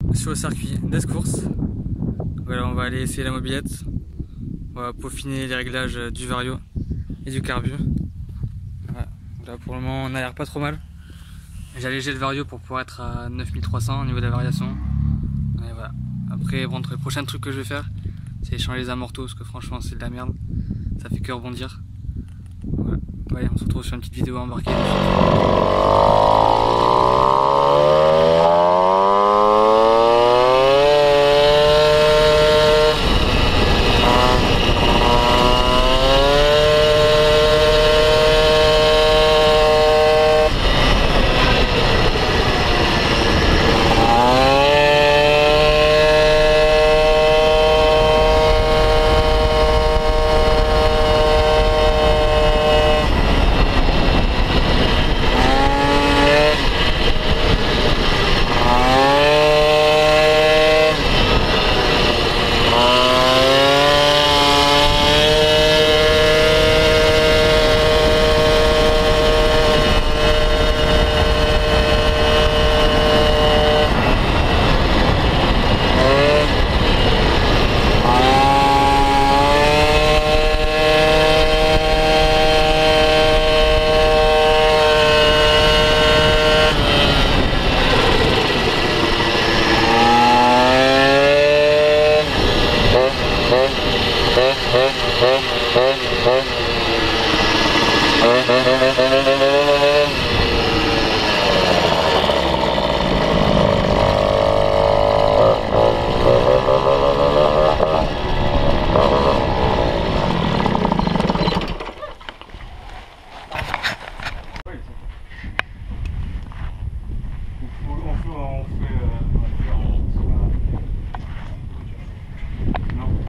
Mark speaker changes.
Speaker 1: sur le circuit d'Escourse. Voilà, on va aller essayer la mobilette. On va peaufiner les réglages du vario et du carbu. Voilà. Là pour le moment on a l'air pas trop mal. J'ai allégé le vario pour pouvoir être à 9300 au niveau de la variation. Et voilà. Après entre les prochains trucs que je vais faire, c'est changer les amortos parce que franchement c'est de la merde. Ça fait que rebondir. Voilà. Allez, on se retrouve sur une petite vidéo embarquée.